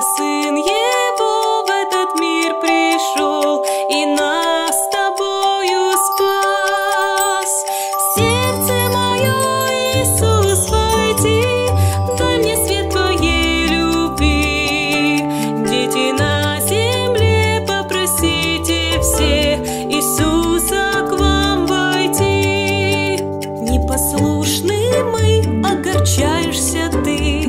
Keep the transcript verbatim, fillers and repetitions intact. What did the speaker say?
Сын Его в этот мир пришел и нас с тобою спас. Сердце мое, Иисус, войди, дай мне свет Твоей любви. Дети на земле, попросите все Иисуса к вам войти. Непослушны мы, огорчаешься ты,